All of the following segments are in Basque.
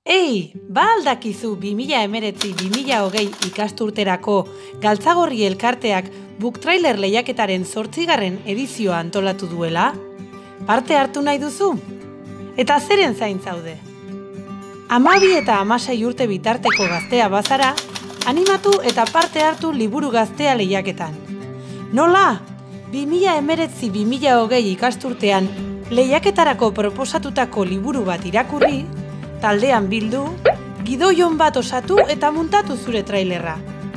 Ei, ba aldakizu 2019-2020 ikasturterako Galtzagorri elkarteak book trailer lehiaketaren 8. edizioa antolatu duela? Parte hartu nahi duzu? Eta zeren zain zaude? 12 eta 16 urte bitarteko gaztea bazara, animatu eta parte hartu liburu gaztea lehiaketan. Nola? 2019-2020 ikasturtean lehiaketarako proposatutako liburu bat irakurri, taldean bildu, gidoion bat osatu eta muntatu zure trailerra.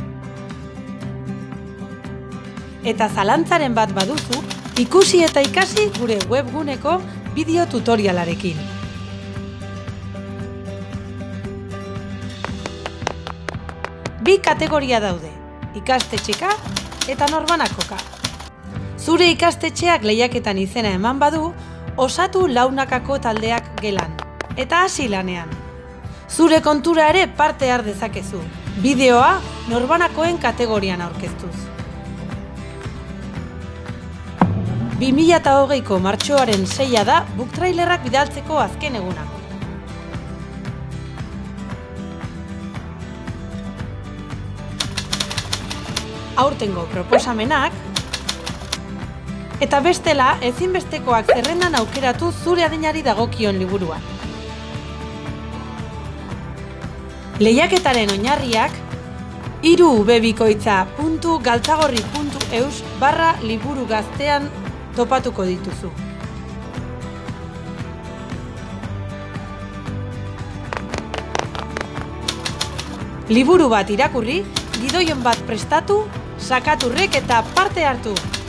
Eta zalantzaren bat baduzu, ikusi eta ikasi gure webguneko bideo tutorialarekin. Bi kategoria daude, ikastetxeka eta norbanakoka. Zure ikastetxeak lehiaketan izena eman badu, osatu launakako taldeak gelan. Eta hasi lanean. Zure kontura ere parte har dezakezu. Bideoa norbanakoen kategorian aurkeztuz. 2020ko martxoaren 6 da book trailerrak bidaltzeko azken eguna. Aurtengo proposamenak eta bestela ezinbestekoak zerrendan aukeratu zure adinari dagokion liburuan. Lehiaketaren oinarriak 3ubikoitza.galtzagorri.eus/liburu gaztean topatuko dituzu. Liburu bat irakurri, gidoion bat prestatu, sakaturrek eta parte hartu!